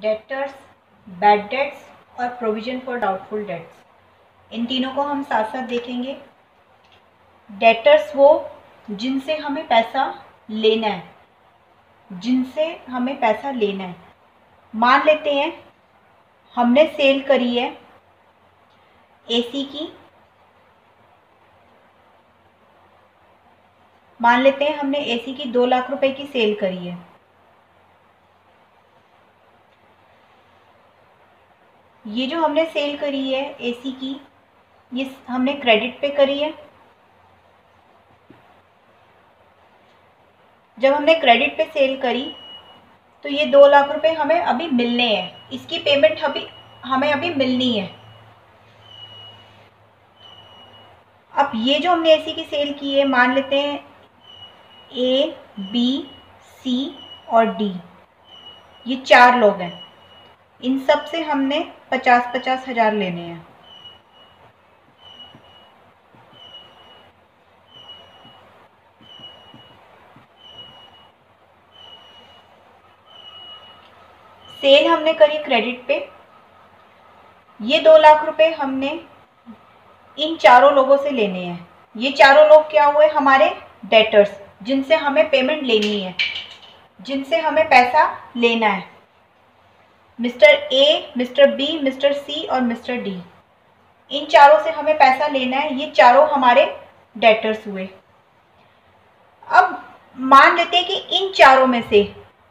Debtors, bad debts और provision for doubtful debts, इन तीनों को हम साथ साथ देखेंगे। डेटर्स वो जिनसे हमें पैसा लेना है, जिनसे हमें पैसा लेना है। मान लेते हैं हमने सेल करी है एसी की, मान लेते हैं हमने एसी की 2 लाख रुपए की सेल करी है। ये जो हमने सेल करी है एसी की, ये हमने क्रेडिट पे करी है। जब हमने क्रेडिट पे सेल करी तो ये 2 लाख रुपए हमें अभी मिलने हैं, इसकी पेमेंट हमें अभी मिलनी है। अब ये जो हमने एसी की सेल की है, मान लेते हैं ए, बी, सी और डी, ये 4 लोग हैं। इन सब से हमने 50-50 हजार लेने हैं। सेल हमने करी क्रेडिट पे, ये 2 लाख रुपए हमने इन 4 लोगों से लेने हैं। ये 4 लोग क्या हुए? हमारे डेटर्स, जिनसे हमें पेमेंट लेनी है, जिनसे हमें पैसा लेना है। Mister A, mister B, mister C और मिस्टर डी, इन 4 से हमें पैसा लेना है। ये 4 हमारे डेटर्स हुए। अब मान लेते हैं कि इन 4 में से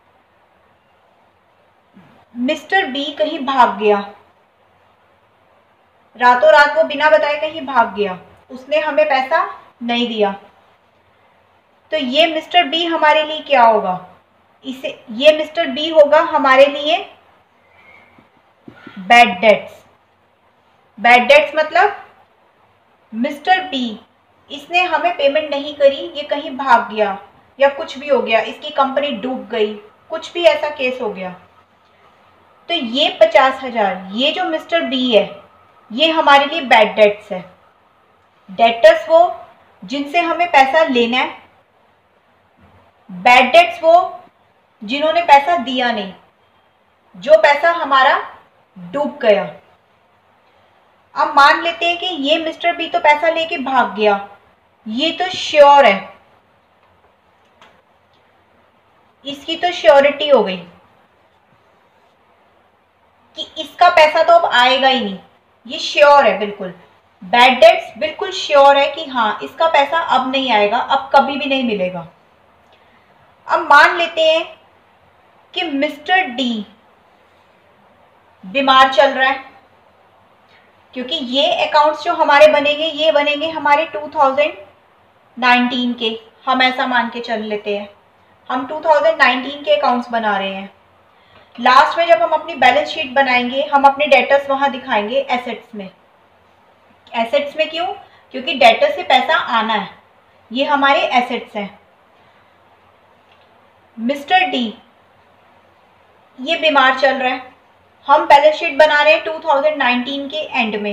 मिस्टर बी कहीं भाग गया, रातों रात वो बिना बताए कहीं भाग गया, उसने हमें पैसा नहीं दिया। तो ये मिस्टर बी हमारे लिए क्या होगा? ये मिस्टर बी होगा हमारे लिए बैड डेट्स। बैड डेट्स मतलब मिस्टर बी, इसने हमें पेमेंट नहीं करी, ये कहीं भाग गया या कुछ भी हो गया, इसकी कंपनी डूब गई, कुछ भी ऐसा केस हो गया, तो ये 50 हजार, ये जो मिस्टर बी है, ये हमारे लिए बैड डेट्स है। डेटर्स वो जिनसे हमें पैसा लेना है, बैड डेट्स वो जिन्होंने पैसा दिया नहीं, जो पैसा हमारा डूब गया। अब मान लेते हैं कि ये मिस्टर बी तो पैसा लेके भाग गया, ये तो श्योर है, इसकी तो श्योरिटी हो गई कि इसका पैसा तो अब आएगा ही नहीं, ये श्योर है बिल्कुल। बैड डेट्स बिल्कुल श्योर है कि हाँ, इसका पैसा अब नहीं आएगा, अब कभी भी नहीं मिलेगा। अब मान लेते हैं कि मिस्टर डी बीमार चल रहा है, क्योंकि ये अकाउंट्स जो हमारे बनेंगे, ये बनेंगे हमारे 2019 के, हम ऐसा मान के चल लेते हैं, हम 2019 के अकाउंट्स बना रहे हैं। लास्ट में जब हम अपनी बैलेंस शीट बनाएंगे, हम अपने डेटर्स वहां दिखाएंगे एसेट्स में। एसेट्स में क्यों? क्योंकि डेटर से पैसा आना है, ये हमारे एसेट्स हैं। मिस्टर डी ये बीमार चल रहा है, हम बैलेंस शीट बना रहे हैं 2019 के एंड में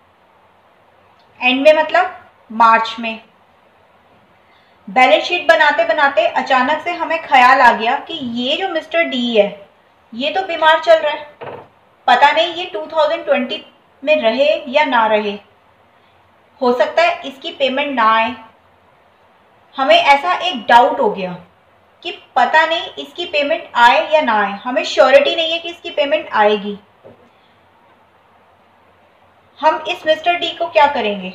मतलब मार्च में। बैलेंस शीट बनाते बनाते अचानक से हमें ख्याल आ गया कि ये जो मिस्टर डी है, ये तो बीमार चल रहा है, पता नहीं ये 2020 में रहे या ना रहे, हो सकता है इसकी पेमेंट ना आए। हमें ऐसा एक डाउट हो गया कि पता नहीं इसकी पेमेंट आए या ना आए, हमें श्योरिटी नहीं है कि इसकी पेमेंट आएगी। हम इस मिस्टर डी को क्या करेंगे?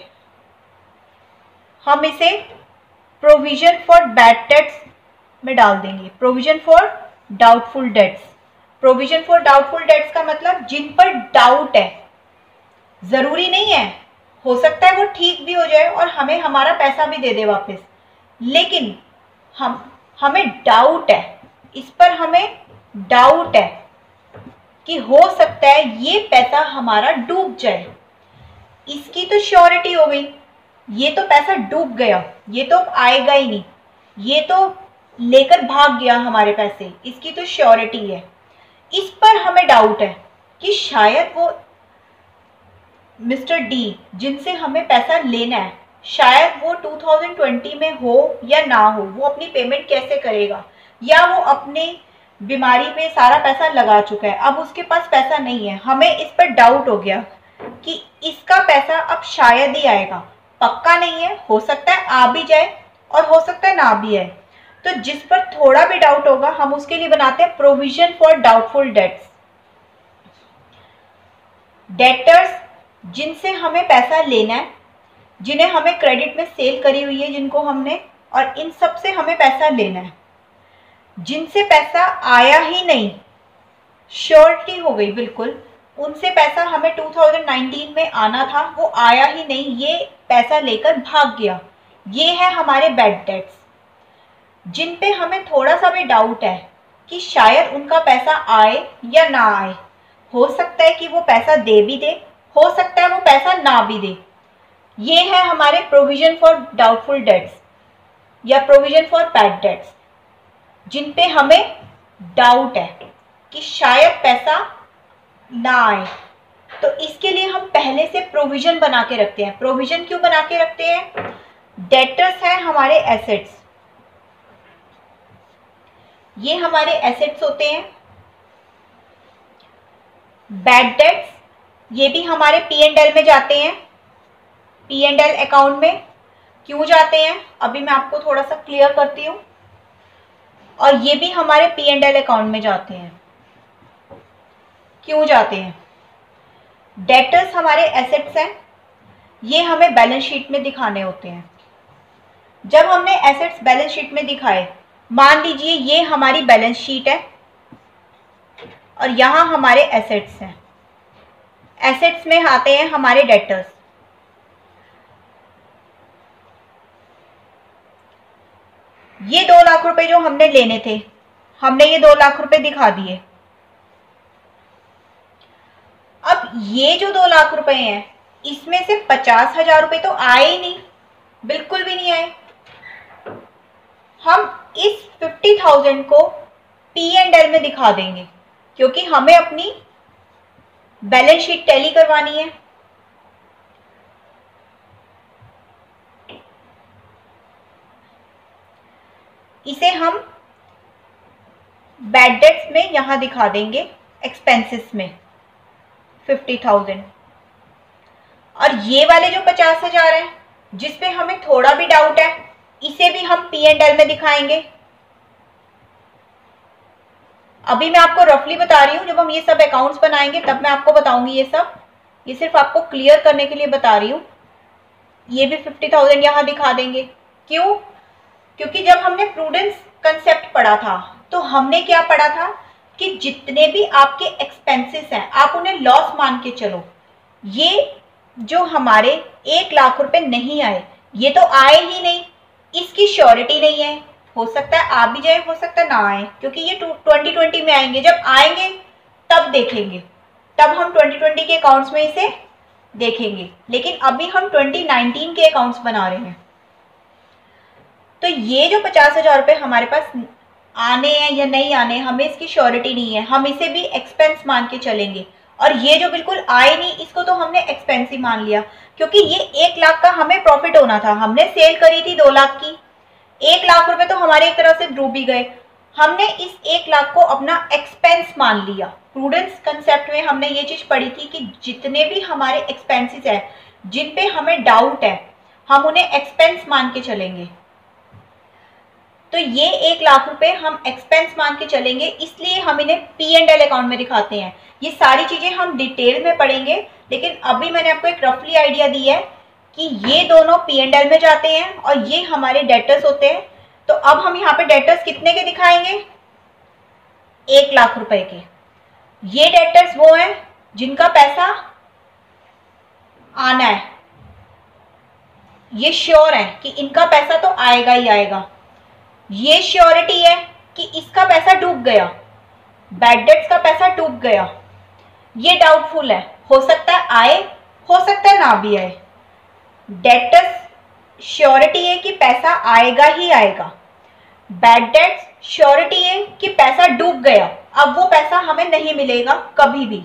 हम इसे प्रोविजन फॉर बैड डेट्स में डाल देंगे, provision for doubtful debts. Provision for doubtful debts का मतलब जिन पर डाउट है, जरूरी नहीं है, हो सकता है वो ठीक भी हो जाए और हमें हमारा पैसा भी दे दे वापस, लेकिन हमें डाउट है, इस पर हमें डाउट है कि हो सकता है ये पैसा हमारा डूब जाए। इसकी तो श्योरिटी हो गई, ये तो पैसा डूब गया, ये तो आएगा ही नहीं, ये तो लेकर भाग गया हमारे पैसे, इसकी तो श्योरिटी है। इस पर हमें डाउट है कि शायद वो मिस्टर डी जिनसे हमें पैसा लेना है, शायद वो 2020 में हो या ना हो, वो अपनी पेमेंट कैसे करेगा, या वो अपने बीमारी पे सारा पैसा लगा चुका है, अब उसके पास पैसा नहीं है, हमें इस पर डाउट हो गया कि इसका पैसा अब शायद ही आएगा, पक्का नहीं है, हो सकता है आ भी जाए और हो सकता है ना भी आए। तो जिस पर थोड़ा भी डाउट होगा हम उसके लिए बनाते हैं provision for doubtful debts. Debtors जिनसे हमें पैसा लेना है, जिन्हें हमें क्रेडिट में सेल करी हुई है जिनको हमने, और इन सब से हमें पैसा लेना है। जिनसे पैसा आया ही नहीं, श्योरिटी हो गई बिल्कुल, उनसे पैसा हमें 2019 में आना था, वो आया ही नहीं, ये पैसा लेकर भाग गया, ये है हमारे बैड डेट्स। जिन पे हमें थोड़ा सा भी डाउट है कि शायद उनका पैसा आए या ना आए, हो सकता है कि वो पैसा दे भी दे, हो सकता है वो पैसा ना भी दे, ये है हमारे प्रोविजन फॉर डाउटफुल डेट्स या प्रोविजन फॉर बैड डेट्स। जिन पे हमें डाउट है कि शायद पैसा ना आए, तो इसके लिए हम पहले से प्रोविजन बना के रखते हैं। प्रोविजन क्यों बना के रखते हैं? डेटर्स हैं हमारे एसेट्स, ये हमारे एसेट्स होते हैं। बैड डेट्स ये भी हमारे P&L में जाते हैं, P&L अकाउंट में। क्यों जाते हैं अभी मैं आपको थोड़ा सा क्लियर करती हूँ। और ये भी हमारे P&L अकाउंट में जाते हैं। क्यों जाते हैं? डेटर्स हमारे एसेट्स हैं, ये हमें बैलेंस शीट में दिखाने होते हैं। जब हमने एसेट्स बैलेंस शीट में दिखाए, मान लीजिए ये हमारी बैलेंस शीट है और यहाँ हमारे एसेट्स हैं। एसेट्स में आते हैं हमारे डेटर्स। ये 2 लाख रुपए जो हमने लेने थे, हमने ये 2 लाख रुपए दिखा दिए। अब ये जो 2 लाख रुपए हैं, इसमें से 50,000 रुपए तो आए ही नहीं, बिल्कुल भी नहीं आए। हम इस 50,000 को P&L में दिखा देंगे, क्योंकि हमें अपनी बैलेंस शीट टैली करवानी है। इसे हम बैड डेट्स में यहां दिखा देंगे, एक्सपेंसेस में 50,000। और ये वाले जो 50,000 है, जिसपे हमें थोड़ा भी डाउट है, इसे भी हम P&L में दिखाएंगे। अभी मैं आपको रफली बता रही हूँ, जब हम ये सब अकाउंट्स बनाएंगे तब मैं आपको बताऊंगी ये सब। ये सिर्फ आपको क्लियर करने के लिए बता रही हूँ। ये भी 50,000 यहाँ दिखा देंगे। क्यों? क्योंकि जब हमने प्रूडेंस कंसेप्ट पढ़ा था, तो हमने क्या पढ़ा था कि जितने भी आपके एक्सपेंसेस हैं, आप उन्हें लॉस मान के चलो। ये जो हमारे 1 लाख रुपए नहीं आए, ये तो आए ही नहीं, इसकी श्योरिटी नहीं है। हो सकता है आ भी जाए, हो सकता है ना आए, क्योंकि ये 2020 में आएंगे। जब आएंगे तब देखेंगे, तब हम 2020 के अकाउंट्स में इसे देखेंगे। लेकिन अभी हम 2019 के अकाउंट्स बना रहे हैं। तो ये जो 50,000 रुपए हमारे पास आने हैं या नहीं आने, हमें इसकी श्योरिटी नहीं है, हम इसे भी एक्सपेंस मान के चलेंगे। और ये जो बिल्कुल आए नहीं, इसको तो हमने एक्सपेंस ही मान लिया, क्योंकि ये 1 लाख का हमें प्रॉफिट होना था। हमने सेल करी थी 2 लाख की, 1 लाख रुपए तो हमारे एक तरह से डूब ही गए। हमने इस 1 लाख को अपना एक्सपेंस मान लिया। प्रूडेंस कंसेप्ट में हमने ये चीज पढ़ी थी कि जितने भी हमारे एक्सपेंसेस है, जिन पे हमें डाउट है, हम उन्हें एक्सपेंस मान के चलेंगे। तो ये 1 लाख रुपए हम एक्सपेंस मान के चलेंगे, इसलिए हम इन्हें P&L अकाउंट में दिखाते हैं। ये सारी चीजें हम डिटेल में पढ़ेंगे, लेकिन अभी मैंने आपको एक रफली आइडिया दी है कि ये दोनों P&L में जाते हैं और ये हमारे डेटर्स होते हैं। तो अब हम यहाँ पे डेटर्स कितने के दिखाएंगे? 1 लाख रुपए के। ये डेटर्स वो हैं जिनका पैसा आना है, ये श्योर है कि इनका पैसा तो आएगा ही आएगा। ये श्योरिटी है कि इसका पैसा डूब गया, बैड डेट्स का पैसा डूब गया। ये डाउटफुल है, हो सकता है आए, हो सकता है ना भी आए। डेटर्स श्योरिटी है कि पैसा आएगा ही आएगा। बैड डेट्स श्योरिटी है कि पैसा डूब गया, अब वो पैसा हमें नहीं मिलेगा कभी भी।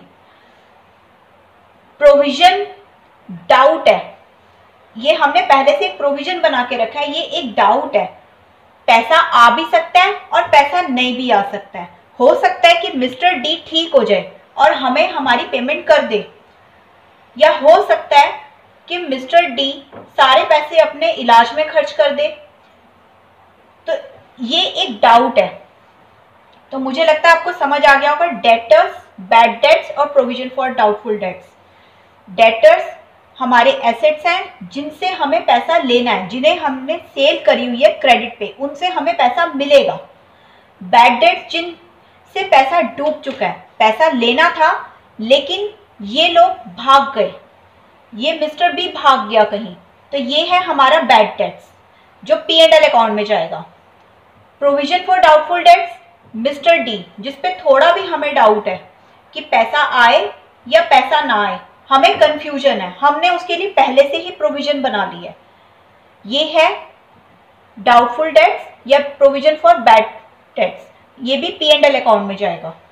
प्रोविजन डाउट है, ये हमने पहले से एक प्रोविजन बना के रखा है। ये एक डाउट है, पैसा आ भी सकता है और पैसा नहीं भी आ सकता है। हो सकता है कि मिस्टर डी ठीक हो जाए और हमें हमारी पेमेंट कर दे, या हो सकता है कि मिस्टर डी सारे पैसे अपने इलाज में खर्च कर दे। तो ये एक डाउट है। तो मुझे लगता है आपको समझ आ गया होगा डेटर्स, बैड डेट्स और provision for doubtful debts. Debtors हमारे एसेट्स हैं जिनसे हमें पैसा लेना है, जिन्हें हमने सेल करी हुई है क्रेडिट पे, उनसे हमें पैसा मिलेगा। बैड डेट्स जिनसे पैसा डूब चुका है, पैसा लेना था लेकिन ये लोग भाग गए, ये मिस्टर बी भाग गया कहीं, तो ये है हमारा बैड डेट्स जो P&L अकाउंट में जाएगा। Provision for doubtful debts mister D, जिसपे थोड़ा भी हमें डाउट है कि पैसा आए या पैसा ना आए, हमें कंफ्यूजन है, हमने उसके लिए पहले से ही प्रोविजन बना ली है, ये है डाउटफुल डेट्स या प्रोविजन फॉर बैड डेट्स, ये भी P&L अकाउंट में जाएगा।